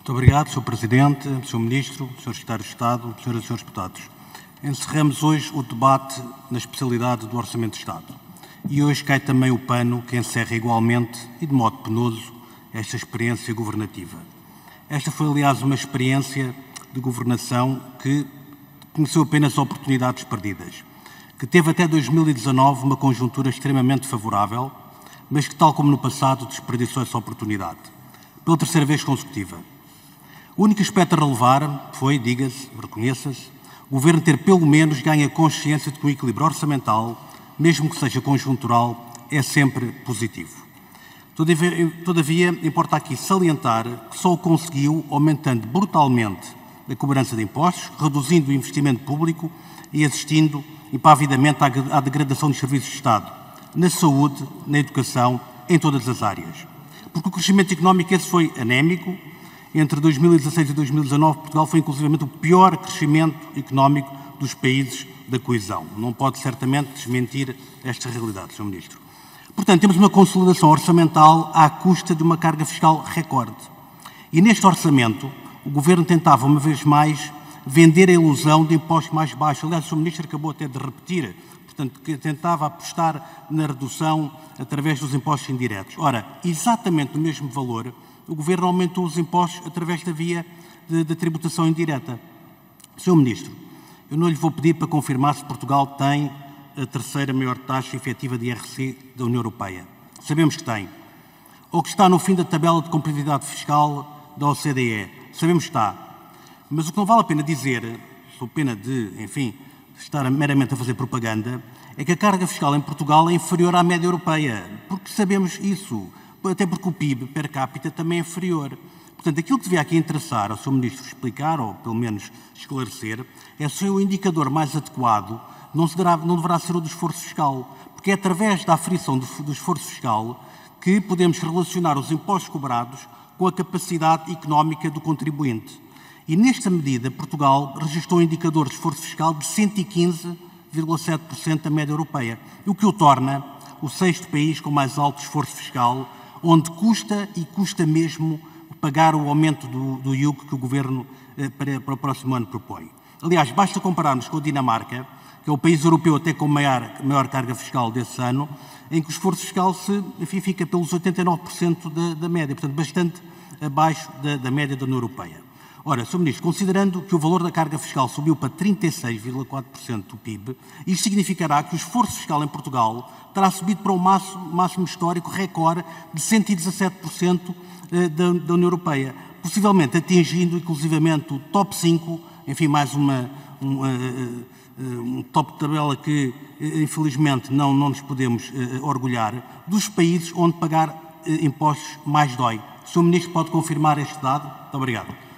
Muito obrigado, Sr. Presidente, Sr. Ministro, Sr. Secretário de Estado, Sras. e Srs. Deputados. Encerramos hoje o debate na especialidade do Orçamento de Estado. E hoje cai também o pano que encerra igualmente e de modo penoso esta experiência governativa. Esta foi, aliás, uma experiência de governação que conheceu apenas oportunidades perdidas, que teve até 2019 uma conjuntura extremamente favorável, mas que, tal como no passado, desperdiçou essa oportunidade, pela terceira vez consecutiva. O único aspecto a relevar foi, diga-se, reconheça-se, o Governo ter pelo menos ganho a consciência de que o equilíbrio orçamental, mesmo que seja conjuntural, é sempre positivo. Todavia, importa aqui salientar que só o conseguiu aumentando brutalmente a cobrança de impostos, reduzindo o investimento público e assistindo impavidamente à degradação dos serviços de Estado, na saúde, na educação, em todas as áreas. Porque o crescimento económico esse foi anémico. Entre 2016 e 2019, Portugal foi inclusivamente o pior crescimento económico dos países da coesão. Não pode certamente desmentir esta realidade, Sr. Ministro. Portanto, temos uma consolidação orçamental à custa de uma carga fiscal recorde. E neste orçamento, o Governo tentava, uma vez mais, vender a ilusão de impostos mais baixos. Aliás, o Sr. Ministro acabou até de repetir, portanto, que tentava apostar na redução através dos impostos indiretos. Ora, exatamente o mesmo valor, o Governo aumentou os impostos através da via da tributação indireta. Sr. Ministro, eu não lhe vou pedir para confirmar se Portugal tem a terceira maior taxa efetiva de IRC da União Europeia. Sabemos que tem. Ou que está no fim da tabela de competitividade fiscal da OCDE. Sabemos que está. Mas o que não vale a pena dizer, sou pena de, enfim, estar meramente a fazer propaganda, é que a carga fiscal em Portugal é inferior à média europeia. Porque sabemos isso. Até porque o PIB per capita também é inferior. Portanto, aquilo que devia aqui interessar ao Sr. Ministro explicar, ou pelo menos esclarecer, é se o indicador mais adequado não deverá ser o do esforço fiscal, porque é através da aferição do esforço fiscal que podemos relacionar os impostos cobrados com a capacidade económica do contribuinte. E nesta medida, Portugal registrou um indicador de esforço fiscal de 115,7% da média europeia, o que o torna o sexto país com mais alto esforço fiscal, onde custa e custa mesmo pagar o aumento do IUC que o Governo para o próximo ano propõe. Aliás, basta compararmos com a Dinamarca, que é o país europeu até com maior carga fiscal desse ano, em que o esforço fiscal fica pelos 89% da média, portanto, bastante abaixo da média da União Europeia. Ora, Sr. Ministro, considerando que o valor da carga fiscal subiu para 36,4% do PIB, isto significará que o esforço fiscal em Portugal terá subido para o máximo histórico recorde de 117% da União Europeia, possivelmente atingindo inclusivamente o top 5, enfim, mais um top de tabela que, infelizmente, não nos podemos orgulhar, dos países onde pagar impostos mais dói. O Sr. Ministro pode confirmar este dado? Muito obrigado.